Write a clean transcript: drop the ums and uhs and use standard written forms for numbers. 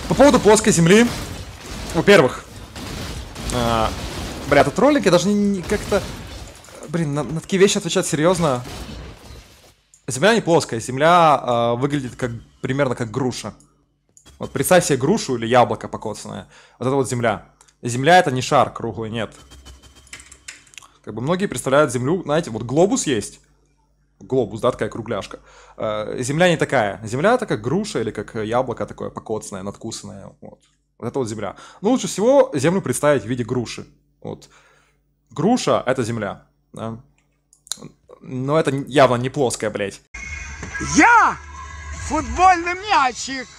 По поводу плоской земли. Во-первых, бля, тут ролики даже не как-то... Блин, на такие вещи отвечать серьезно. Земля не плоская, земля выглядит как примерно как груша. Вот представь себе грушу или яблоко покоцанное. Вот это вот земля. Земля это не шар круглый, нет. Как бы многие представляют землю, знаете, вот глобус есть. Глобус, да, такая кругляшка. Земля не такая. Земля это как груша или как яблоко такое покоцанное, надкусанное. Вот. Вот это вот земля. Ну, лучше всего землю представить в виде груши. Вот. Груша это земля. Да? Но это явно не плоская, блядь. Я футбольный мячик.